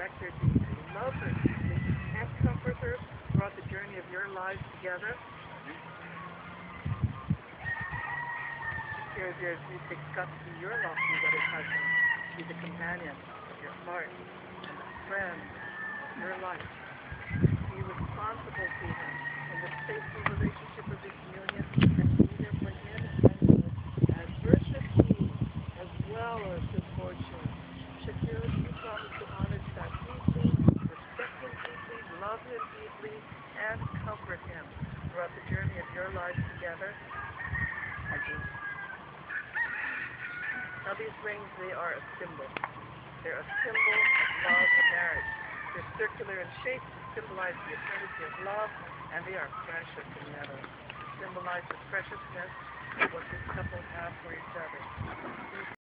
respect her deeply, love her deeply, and comfort her throughout the journey of your lives together. There's got to be your love for your husband, be the companion of your heart and the friend of your life. Be responsible to him in the faithful relationship of this union, and be there for him and you as virtuous he as well as good fortune. Shakira, you promise to honor that deeply, respect him deeply, love him deeply, and comfort him throughout the journey of your lives together. I do. Now these rings, they are a symbol. They're a symbol of love and marriage. They're circular in shape to symbolize the eternity of love, and they are precious in metal to symbolize the preciousness of what this couple have for each other.